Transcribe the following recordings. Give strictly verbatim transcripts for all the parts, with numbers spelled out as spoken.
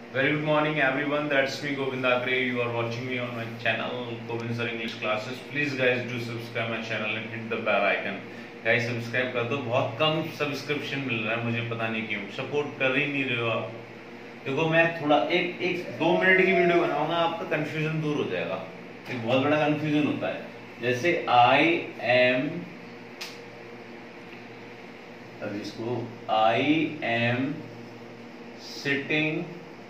Very good morning everyone, that's me Govind Agre. You are watching me on my channel Govind Sir English Classes. Please guys do subscribe my channel and hit the bell icon. Guys subscribe कर दो, बहुत कम subscription मिल रहा है मुझे, पता नहीं क्यों support कर ही नहीं रहे हो आप। देखो मैं थोड़ा एक एक दो मिनट की वीडियो बनाऊंगा, आपका कंफ्यूजन दूर हो जाएगा। एक बहुत बड़ा कंफ्यूजन होता है, जैसे आई एम, अब इसको I am sitting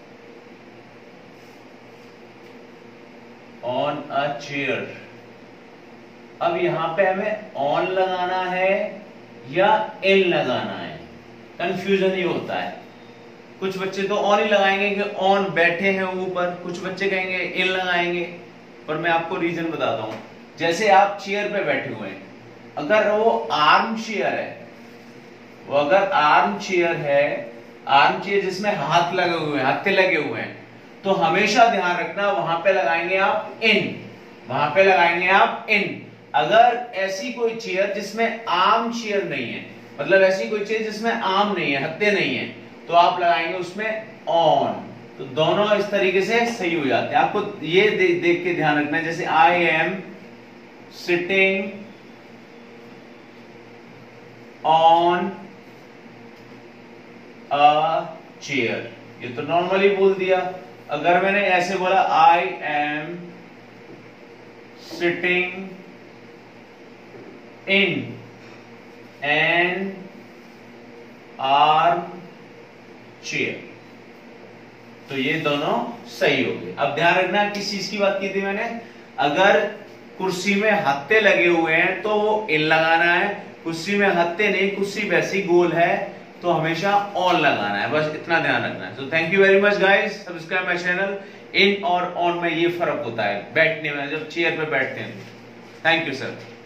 on a chair. अब यहां पे हमें ऑन लगाना है या इन लगाना है, कंफ्यूजन ये होता है। कुछ बच्चे तो ऑन ही लगाएंगे कि ऑन बैठे हैं ऊपर, कुछ बच्चे कहेंगे इन लगाएंगे, पर मैं आपको रीजन बताता हूं। जैसे आप चेयर पे बैठे हुए हैं, अगर वो आर्म चेयर है, वो अगर आर्म चेयर है, आर्म चेयर जिसमें हाथ लगे हुए हैं, हत्थे लगे हुए हैं, तो हमेशा ध्यान रखना वहां पे लगाएंगे आप इन, वहां पे लगाएंगे आप इन। अगर ऐसी कोई चेयर जिसमें आर्म चेयर नहीं है, मतलब ऐसी कोई चेयर जिसमें आर्म नहीं है, हत्थे नहीं है, तो आप लगाएंगे उसमें ऑन। तो दोनों इस तरीके से सही हो जाते हैं। आपको ये दे, देख के ध्यान रखना है, जैसे I am sitting on a chair, ये तो नॉर्मली बोल दिया। अगर मैंने ऐसे बोला I am sitting in an arm chair, तो ये दोनों सही हो गए। अब ध्यान रखना किस चीज की बात की थी मैंने, अगर कुर्सी में हत्थे लगे हुए हैं तो वो इन लगाना है, कुर्सी में हत्थे नहीं, कुर्सी वैसी गोल है तो हमेशा ऑन लगाना है, बस इतना ध्यान रखना है। तो thank you very much guys, subscribe my channel. In और ऑन में ये फर्क होता है बैठने में, जब चेयर पे बैठते हैं। Thank you sir.